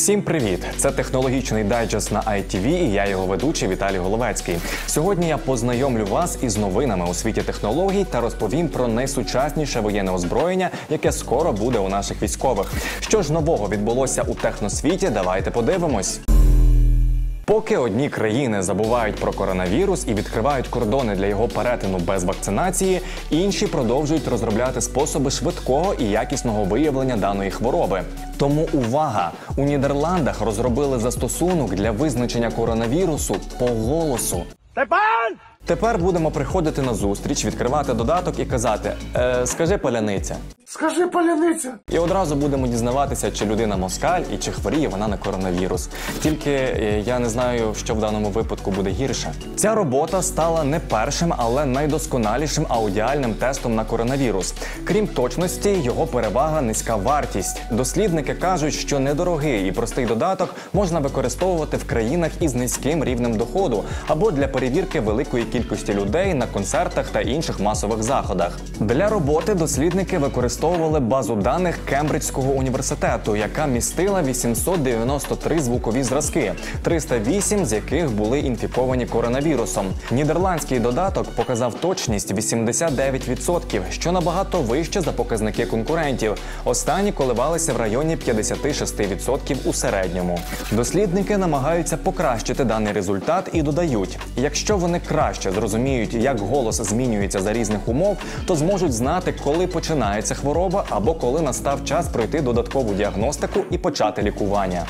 Всім привіт! Це технологічний дайджест на ITV і я його ведучий Віталій Головецький. Сьогодні я познайомлю вас із новинами у світі технологій та розповім про найсучасніше воєнне озброєння, яке скоро буде у наших військових. Що ж нового відбулося у техносвіті, давайте подивимось. Поки одні країни забувають про коронавірус і відкривають кордони для його перетину без вакцинації, інші продовжують розробляти способи швидкого і якісного виявлення даної хвороби. Тому увага! У Нідерландах розробили застосунок для визначення коронавірусу по голосу. Тепер будемо приходити на зустріч, відкривати додаток і казати «Скажи, паляниця». Скажи, паляниця. І одразу будемо дізнаватися, чи людина москаль і чи хворіє вона на коронавірус. Тільки я не знаю, що в даному випадку буде гірше. Ця робота стала не першим, але найдосконалішим аудіальним тестом на коронавірус. Крім точності, його перевага – низька вартість. Дослідники кажуть, що недорогий і простий додаток можна використовувати в країнах із низьким рівнем доходу або для перевірки великої кількості людей на концертах та інших масових заходах. Для роботи дослідники використовували базу даних Кембриджського університету, яка містила 893 звукові зразки, 308 з яких були інфіковані коронавірусом. Нідерландський додаток показав точність 89%, що набагато вище за показники конкурентів. Останні коливалися в районі 56% у середньому. Дослідники намагаються покращити даний результат і додають, якщо вони краще зрозуміють, як голос змінюється за різних умов, то зможуть знати, коли починається хвороба або коли настав час пройти додаткову діагностику і почати лікування.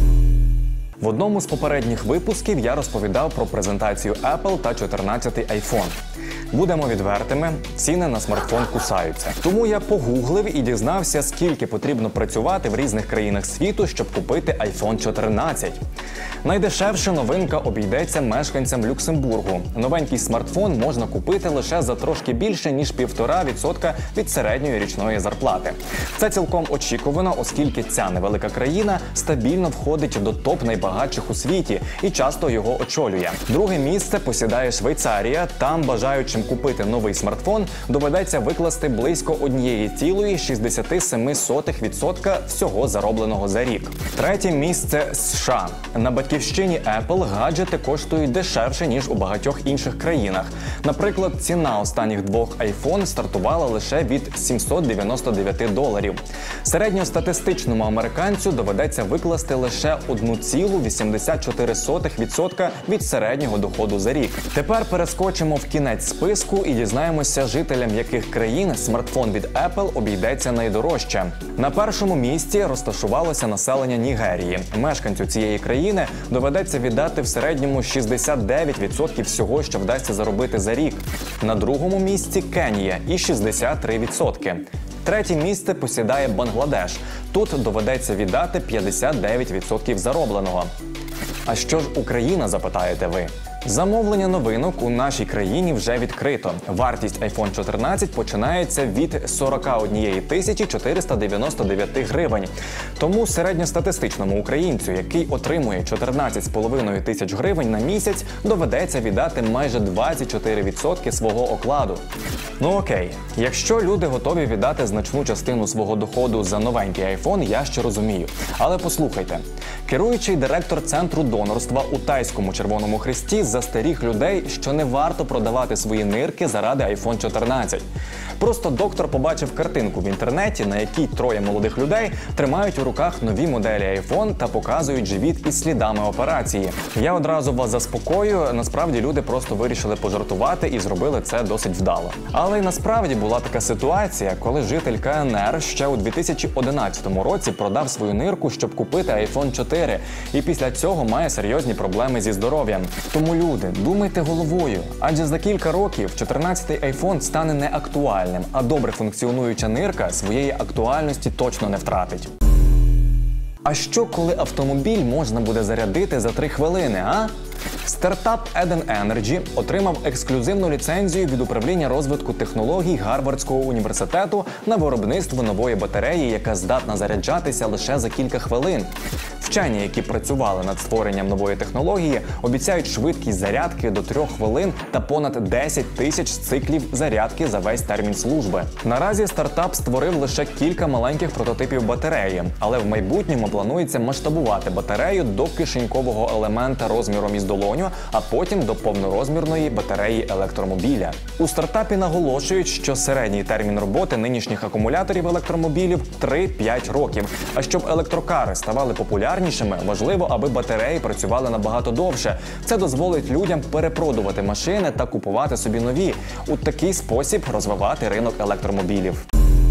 В одному з попередніх випусків я розповідав про презентацію Apple та 14-й iPhone. Будемо відвертими, ціни на смартфон кусаються. Тому я погуглив і дізнався, скільки потрібно працювати в різних країнах світу, щоб купити iPhone 14. Найдешевша новинка обійдеться мешканцям Люксембургу. Новенький смартфон можна купити лише за трошки більше, ніж 1,5% від середньої річної зарплати. Це цілком очікувано, оскільки ця невелика країна стабільно входить до топ найбагатших у світі і часто його очолює. Друге місце посідає Швейцарія. Там бажаючим купити новий смартфон доведеться викласти близько 1,67% всього заробленого за рік. Третє місце – США. На батьківщині Apple гаджети коштують дешевше, ніж у багатьох інших країнах. Наприклад, ціна останніх двох iPhone стартувала лише від $799. Середньостатистичному американцю доведеться викласти лише 1,84% від середнього доходу за рік. Тепер перескочимо в кінець списку і дізнаємося, жителям яких країн смартфон від Apple обійдеться найдорожче. На першому місці розташувалося населення Нігерії. Мешканцю цієї країни доведеться віддати в середньому 69% всього, що вдасться заробити за рік. На другому місці Кенія і 63%. Третє місце посідає Бангладеш. Тут доведеться віддати 59% заробленого. А що ж Україна, запитаєте ви? Замовлення новинок у нашій країні вже відкрито. Вартість iPhone 14 починається від 41 499 гривень. Тому середньостатистичному українцю, який отримує 14,5 тисяч гривень на місяць, доведеться віддати майже 24% свого окладу. Ну окей, якщо люди готові віддати значну частину свого доходу за новенький iPhone, я ще розумію. Але послухайте, керуючий директор Центру донорства у Тайському Червоному Хресті застеріг людей, що не варто продавати свої нирки заради iPhone 14. Просто доктор побачив картинку в інтернеті, на якій троє молодих людей тримають у руках нові моделі iPhone та показують живіт із слідами операції. Я одразу вас заспокоюю, насправді люди просто вирішили пожартувати і зробили це досить вдало. Але й насправді була така ситуація, коли житель КНР ще у 2011 році продав свою нирку, щоб купити iPhone 4, і після цього має серйозні проблеми зі здоров'ям. Тому люди, думайте головою, адже за кілька років 14-й iPhone стане неактуальним, а добре функціонуюча нирка своєї актуальності точно не втратить. А що, коли автомобіль можна буде зарядити за 3 хвилини, а? Стартап Eden Energy отримав ексклюзивну ліцензію від управління розвитку технологій Гарвардського університету на виробництво нової батареї, яка здатна заряджатися лише за кілька хвилин. Вчені, які працювали над створенням нової технології, обіцяють швидкість зарядки до 3 хвилин та понад 10 тисяч циклів зарядки за весь термін служби. Наразі стартап створив лише кілька маленьких прототипів батареї, але в майбутньому планується масштабувати батарею до кишенькового елемента розміром із долоню, а потім до повнорозмірної батареї електромобіля. У стартапі наголошують, що середній термін роботи нинішніх акумуляторів електромобілів – 3-5 років. А щоб електрокари ставали популярнішими, важливо, аби батареї працювали набагато довше. Це дозволить людям перепродувати машини та купувати собі нові. У такий спосіб розвивати ринок електромобілів.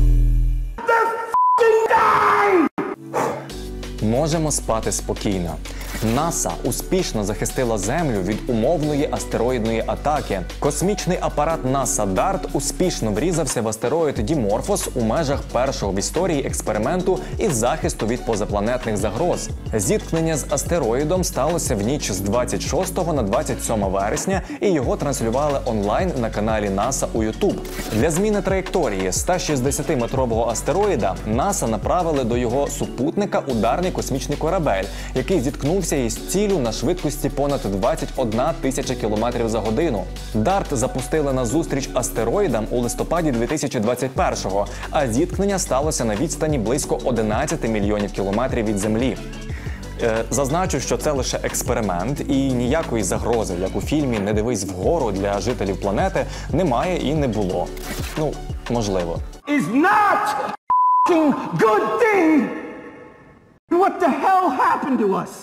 Можемо спати спокійно. НАСА успішно захистила Землю від умовної астероїдної атаки. Космічний апарат НАСА DART успішно врізався в астероїд Діморфос у межах першого в історії експерименту із захисту від позапланетних загроз. Зіткнення з астероїдом сталося в ніч з 26 на 27 вересня, і його транслювали онлайн на каналі НАСА у YouTube. Для зміни траєкторії 160-метрового астероїда НАСА направили до його супутника ударний космічний корабель, який зіткнувся із ціллю на швидкості понад 21 тисяча кілометрів за годину. DART запустили на зустріч астероїдам у листопаді 2021-го, а зіткнення сталося на відстані близько 11 мільйонів кілометрів від Землі. Зазначу, що це лише експеримент, і ніякої загрози, як у фільмі «Не дивись вгору» для жителів планети, немає і не було. Ну, можливо. Is not a good thing. What the hell happened to us?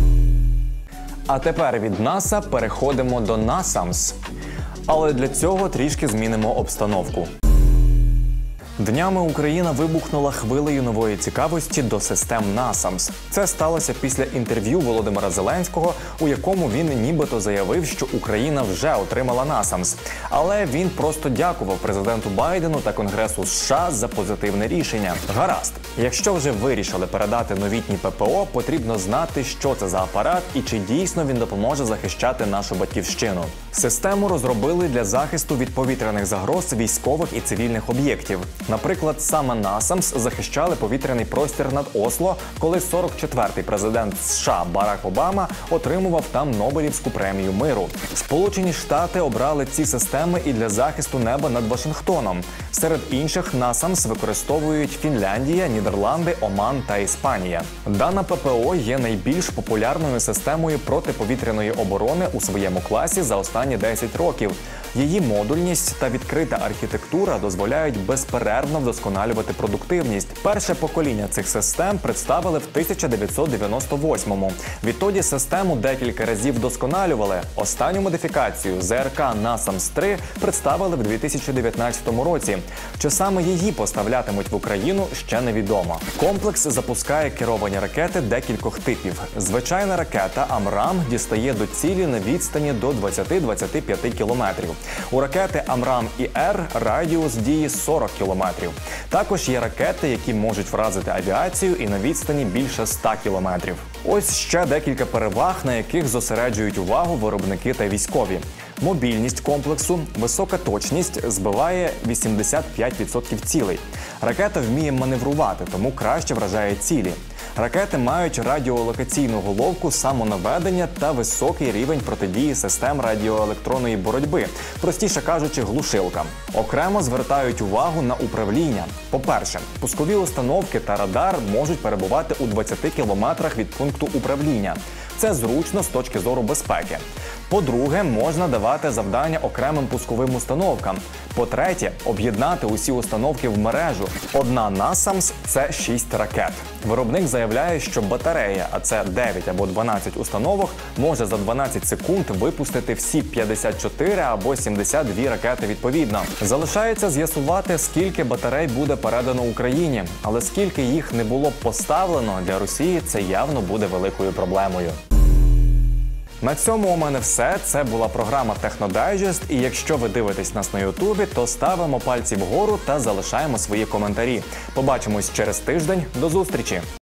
А тепер від НАСА переходимо до NASAMS. Але для цього трішки змінимо обстановку. Днями Україна вибухнула хвилею нової цікавості до систем NASAMS. Це сталося після інтерв'ю Володимира Зеленського, у якому він нібито заявив, що Україна вже отримала NASAMS. Але він просто дякував президенту Байдену та Конгресу США за позитивне рішення. Гаразд, якщо вже вирішили передати новітній ППО, потрібно знати, що це за апарат і чи дійсно він допоможе захищати нашу батьківщину. Систему розробили для захисту від повітряних загроз військових і цивільних об'єктів. Наприклад, саме NASAMS захищали повітряний простір над Осло, коли 44-й президент США Барак Обама отримував там Нобелівську премію миру. Сполучені Штати обрали ці системи і для захисту неба над Вашингтоном. Серед інших NASAMS використовують Фінляндія, Нідерланди, Оман та Іспанія. Дана ППО є найбільш популярною системою протиповітряної оборони у своєму класі за останні 10 років. Її модульність та відкрита архітектура дозволяють безперервно вдосконалювати продуктивність. Перше покоління цих систем представили в 1998-му. Відтоді систему декілька разів вдосконалювали. Останню модифікацію ЗРК NASAMS-3 представили в 2019 році. Чи саме її поставлятимуть в Україну, ще невідомо. Комплекс запускає керовані ракети декількох типів. Звичайна ракета «Амрам» дістає до цілі на відстані до 20-25 кілометрів. У ракети «Амрам» і «Р» радіус дії 40 кілометрів. Також є ракети, які можуть вразити авіацію і на відстані більше 100 кілометрів. Ось ще декілька переваг, на яких зосереджують увагу виробники та військові. Мобільність комплексу, висока точність, збиває 85% цілей. Ракета вміє маневрувати, тому краще вражає цілі. Ракети мають радіолокаційну головку самонаведення та високий рівень протидії систем радіоелектронної боротьби, простіше кажучи, глушилка. Окремо звертають увагу на управління. По-перше, пускові установки та радар можуть перебувати у 20 кілометрах від пункту управління. Це зручно з точки зору безпеки. По-друге, можна давати завдання окремим пусковим установкам. По-третє, об'єднати усі установки в мережу. Одна NASAMS – це 6 ракет. Виробник заявляє, що батарея, а це 9 або 12 установок, може за 12 секунд випустити всі 54 або 72 ракети відповідно. Залишається з'ясувати, скільки батарей буде передано Україні. Але скільки їх не було б поставлено, для Росії це явно буде великою проблемою. На цьому у мене все. Це була програма Технодайджест. І якщо ви дивитесь нас на Ютубі, то ставимо пальці вгору та залишаємо свої коментарі. Побачимось через тиждень. До зустрічі!